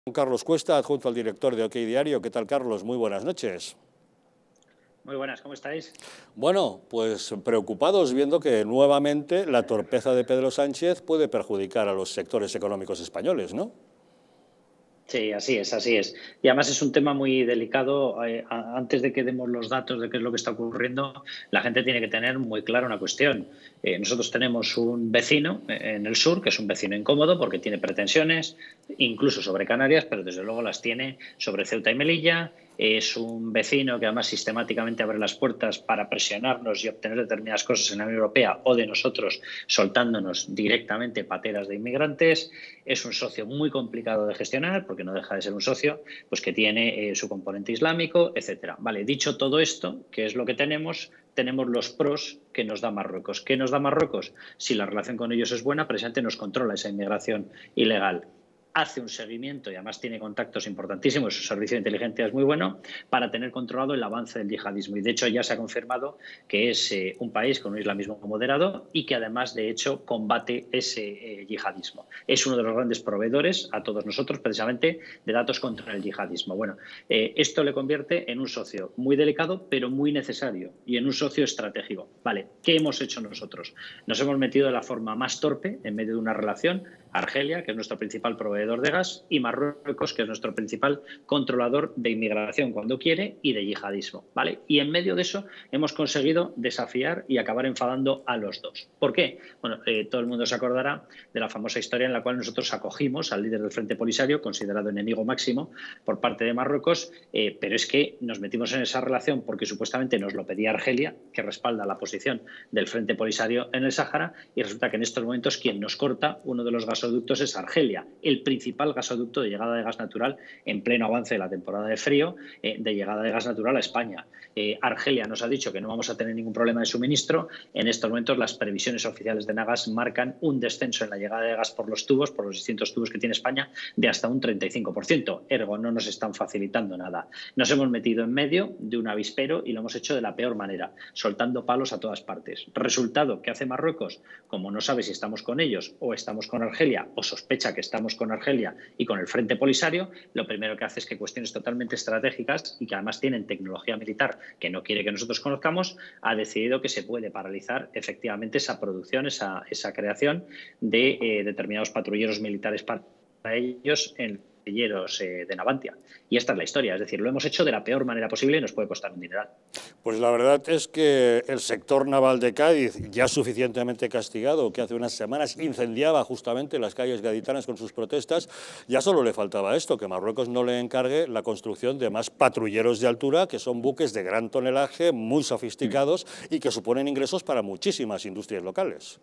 Carlos Cuesta, adjunto al director de OK Diario. ¿Qué tal, Carlos? Muy buenas noches. Muy buenas, ¿cómo estáis? Bueno, pues preocupados viendo que nuevamente la torpeza de Pedro Sánchez puede perjudicar a los sectores económicos españoles, ¿no? Sí, así es, así es. Y además es un tema muy delicado. Antes de que demos los datos de qué es lo que está ocurriendo, la gente tiene que tener muy clara una cuestión. Nosotros tenemos un vecino en el sur, que es un vecino incómodo porque tiene pretensiones, incluso sobre Canarias, pero desde luego las tiene sobre Ceuta y Melilla. Es un vecino que además sistemáticamente abre las puertas para presionarnos y obtener determinadas cosas en la Unión Europea o de nosotros soltándonos directamente pateras de inmigrantes. Es un socio muy complicado de gestionar porque no deja de ser un socio pues que tiene su componente islámico, etcétera. Vale, dicho todo esto, ¿qué es lo que tenemos? Tenemos los pros que nos da Marruecos. ¿Qué nos da Marruecos? Si la relación con ellos es buena, precisamente nos controla esa inmigración ilegal. Hace un seguimiento y además tiene contactos importantísimos, su servicio de inteligencia es muy bueno, para tener controlado el avance del yihadismo. Y de hecho ya se ha confirmado que es un país con un islamismo moderado y que además de hecho combate ese yihadismo. Es uno de los grandes proveedores a todos nosotros precisamente de datos contra el yihadismo. Bueno, esto le convierte en un socio muy delicado pero muy necesario y en un socio estratégico. Vale, ¿qué hemos hecho nosotros? Nos hemos metido de la forma más torpe en medio de una relación. Argelia, que es nuestro principal proveedor de gas, y Marruecos, que es nuestro principal controlador de inmigración cuando quiere y de yihadismo, ¿vale? Y en medio de eso hemos conseguido desafiar y acabar enfadando a los dos. ¿Por qué? Bueno, todo el mundo se acordará de la famosa historia en la cual nosotros acogimos al líder del Frente Polisario, considerado enemigo máximo por parte de Marruecos, pero es que nos metimos en esa relación porque supuestamente nos lo pedía Argelia, que respalda la posición del Frente Polisario en el Sáhara, y resulta que en estos momentos quien nos corta uno de los gasoductos es Argelia, el principal gasoducto de llegada de gas natural en pleno avance de la temporada de frío, de llegada de gas natural a España. Argelia nos ha dicho que no vamos a tener ningún problema de suministro. En estos momentos las previsiones oficiales de Nagas marcan un descenso en la llegada de gas por los tubos, por los distintos tubos que tiene España, de hasta un 35%. Ergo, no nos están facilitando nada. Nos hemos metido en medio de un avispero y lo hemos hecho de la peor manera, soltando palos a todas partes. Resultado, ¿qué hace Marruecos? Como no sabe si estamos con ellos o estamos con Argelia o sospecha que estamos con Argelia y con el Frente Polisario, lo primero que hace es que cuestiones totalmente estratégicas y que además tienen tecnología militar que no quiere que nosotros conozcamos, ha decidido que se puede paralizar efectivamente esa producción, esa creación de determinados patrulleros militares para ellos en de Navantia. Y esta es la historia, es decir, lo hemos hecho de la peor manera posible y nos puede costar un dineral. Pues la verdad es que el sector naval de Cádiz, ya suficientemente castigado, que hace unas semanas incendiaba justamente las calles gaditanas con sus protestas, ya solo le faltaba esto, que Marruecos no le encargue la construcción de más patrulleros de altura, que son buques de gran tonelaje, muy sofisticados y que suponen ingresos para muchísimas industrias locales.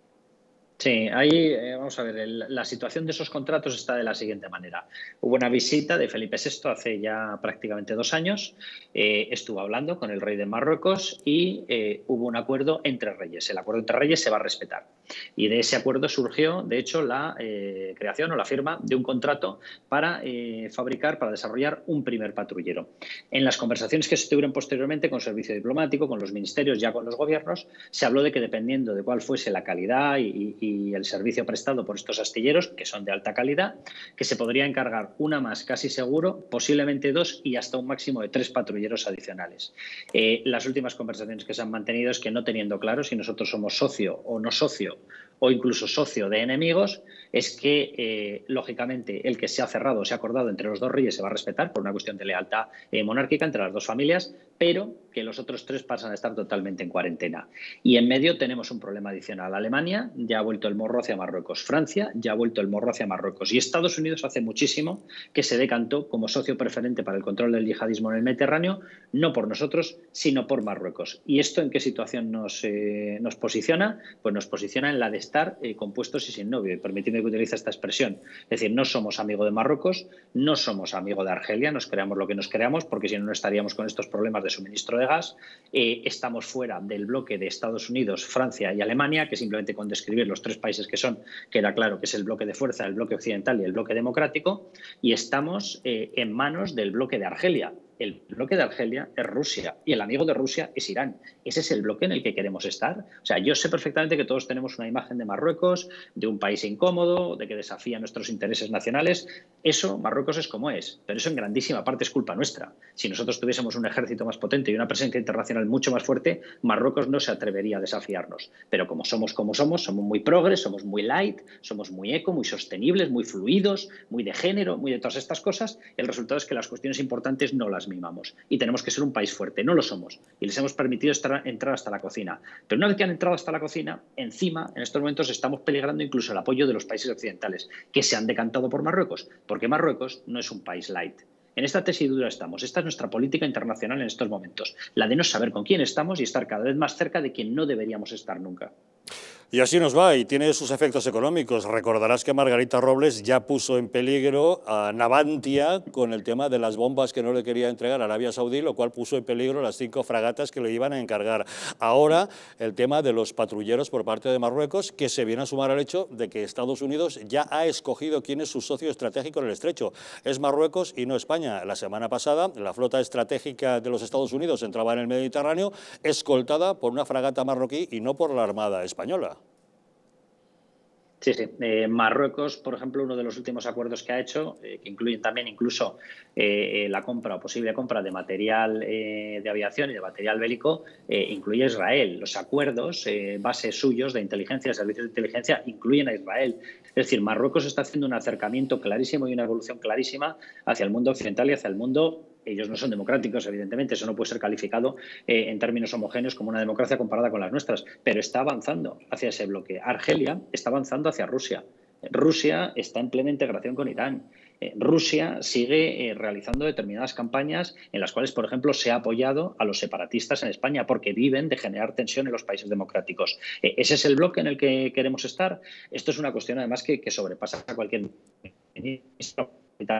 Sí, ahí vamos a ver, la situación de esos contratos está de la siguiente manera. Hubo una visita de Felipe VI hace ya prácticamente 2 años, estuvo hablando con el rey de Marruecos y hubo un acuerdo entre reyes. El acuerdo entre reyes se va a respetar. Y de ese acuerdo surgió, de hecho, la creación o la firma de un contrato para fabricar, para desarrollar un primer patrullero. En las conversaciones que se tuvieron posteriormente con servicio diplomático, con los ministerios, ya con los gobiernos, se habló de que dependiendo de cuál fuese la calidad y el servicio prestado por estos astilleros, que son de alta calidad, que se podría encargar una más casi seguro, posiblemente 2 y hasta un máximo de 3 patrulleros adicionales. Las últimas conversaciones que se han mantenido es que no teniendo claro si nosotros somos socio o no socio o incluso socio de enemigos, es que, lógicamente, el que se ha cerrado o se ha acordado entre los dos reyes se va a respetar por una cuestión de lealtad monárquica entre las dos familias, pero que los otros 3 pasan a estar totalmente en cuarentena. Y en medio tenemos un problema adicional. Alemania ya ha vuelto el morro hacia Marruecos. Francia ya ha vuelto el morro hacia Marruecos. Y Estados Unidos hace muchísimo que se decantó como socio preferente para el control del yihadismo en el Mediterráneo, no por nosotros, sino por Marruecos. ¿Y esto en qué situación nos posiciona? Pues nos posiciona en la de estar compuestos y sin novio. Y permitidme que utilice esta expresión. Es decir, no somos amigos de Marruecos, no somos amigos de Argelia, nos creamos lo que nos creamos, porque si no, no estaríamos con estos problemas de suministro de gas. Estamos fuera del bloque de Estados Unidos, Francia y Alemania, que simplemente con describir los 3 países que son, queda claro que es el bloque de fuerza, el bloque occidental y el bloque democrático, y estamos en manos del bloque de Argelia, El bloque de Argelia es Rusia y el amigo de Rusia es Irán. Ese es el bloque en el que queremos estar. O sea, yo sé perfectamente que todos tenemos una imagen de Marruecos, de un país incómodo, de que desafía nuestros intereses nacionales. Eso, Marruecos es como es, pero eso en grandísima parte es culpa nuestra. Si nosotros tuviésemos un ejército más potente y una presencia internacional mucho más fuerte, Marruecos no se atrevería a desafiarnos. Pero como somos muy progres, somos muy light, somos muy eco, muy sostenibles, muy fluidos, muy de género, muy de todas estas cosas, el resultado es que las cuestiones importantes no las mimamos y tenemos que ser un país fuerte. No lo somos y les hemos permitido entrar hasta la cocina. Pero una vez que han entrado hasta la cocina, encima, en estos momentos estamos peligrando incluso el apoyo de los países occidentales que se han decantado por Marruecos, porque Marruecos no es un país light. En esta tesitura estamos. Esta es nuestra política internacional en estos momentos, la de no saber con quién estamos y estar cada vez más cerca de quien no deberíamos estar nunca. Y así nos va, y tiene sus efectos económicos. Recordarás que Margarita Robles ya puso en peligro a Navantia con el tema de las bombas que no le quería entregar a Arabia Saudí, lo cual puso en peligro las 5 fragatas que le iban a encargar. Ahora, el tema de los patrulleros por parte de Marruecos, que se viene a sumar al hecho de que Estados Unidos ya ha escogido quién es su socio estratégico en el estrecho. Es Marruecos y no España. La semana pasada, la flota estratégica de los Estados Unidos entraba en el Mediterráneo escoltada por una fragata marroquí y no por la Armada española. Sí, sí. Marruecos, por ejemplo, uno de los últimos acuerdos que ha hecho, que incluyen también incluso la compra o posible compra de material de aviación y de material bélico, incluye a Israel. Los acuerdos, bases suyos de inteligencia, servicios de inteligencia, incluyen a Israel. Es decir, Marruecos está haciendo un acercamiento clarísimo y una evolución clarísima hacia el mundo occidental y hacia el mundo. Ellos no son democráticos, evidentemente, eso no puede ser calificado en términos homogéneos como una democracia comparada con las nuestras, pero está avanzando hacia ese bloque. Argelia está avanzando hacia Rusia. Rusia está en plena integración con Irán. Rusia sigue realizando determinadas campañas en las cuales, por ejemplo, se ha apoyado a los separatistas en España porque viven de generar tensión en los países democráticos. ¿Ese es el bloque en el que queremos estar? Esto es una cuestión, además, que sobrepasa a cualquier ministro.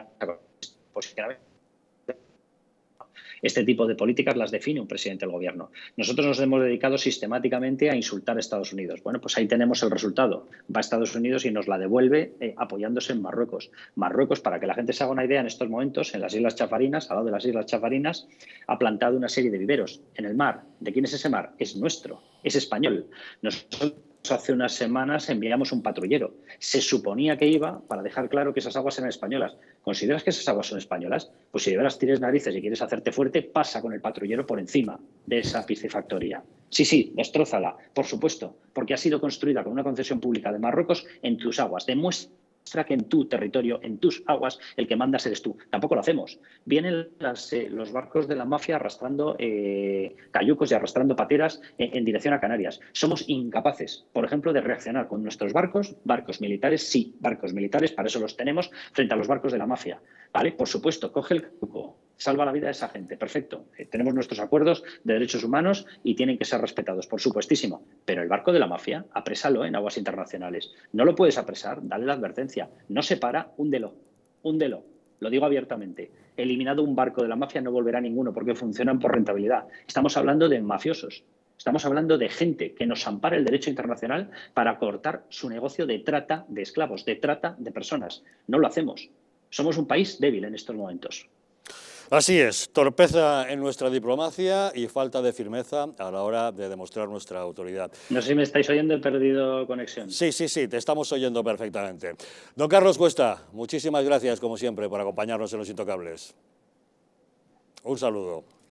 Este tipo de políticas las define un presidente del gobierno. Nosotros nos hemos dedicado sistemáticamente a insultar a Estados Unidos. Bueno, pues ahí tenemos el resultado. Va a Estados Unidos y nos la devuelve apoyándose en Marruecos. Marruecos, para que la gente se haga una idea, en estos momentos, en las Islas Chafarinas, al lado de las Islas Chafarinas, ha plantado una serie de viveros en el mar. ¿De quién es ese mar? Es nuestro, es español. Nosotros hace unas semanas enviamos un patrullero. Se suponía que iba para dejar claro que esas aguas eran españolas. ¿Consideras que esas aguas son españolas? Pues si de veras tienes narices y quieres hacerte fuerte, pasa con el patrullero por encima de esa piscifactoría. Sí, destrózala, por supuesto, porque ha sido construida con una concesión pública de Marruecos en tus aguas. Demuestra que en tu territorio, en tus aguas, el que mandas eres tú. Tampoco lo hacemos. Vienen los barcos de la mafia arrastrando cayucos y arrastrando pateras en dirección a Canarias. Somos incapaces, por ejemplo, de reaccionar con nuestros barcos militares, sí, barcos militares, para eso los tenemos, frente a los barcos de la mafia. ¿Vale? Por supuesto, coge el cayuco, salva la vida de esa gente, perfecto. Tenemos nuestros acuerdos de derechos humanos y tienen que ser respetados, por supuestísimo. Pero el barco de la mafia, aprésalo en aguas internacionales. No lo puedes apresar, dale la advertencia. No se para, húndelo. Lo digo abiertamente. Eliminado un barco de la mafia no volverá ninguno porque funcionan por rentabilidad. Estamos hablando de mafiosos. Estamos hablando de gente que nos ampara el derecho internacional para cortar su negocio de trata de esclavos, de trata de personas. No lo hacemos. Somos un país débil en estos momentos. Así es, torpeza en nuestra diplomacia y falta de firmeza a la hora de demostrar nuestra autoridad. No sé si me estáis oyendo, he perdido conexión. Sí, te estamos oyendo perfectamente. Don Carlos Cuesta, muchísimas gracias, como siempre, por acompañarnos en Los Intocables. Un saludo.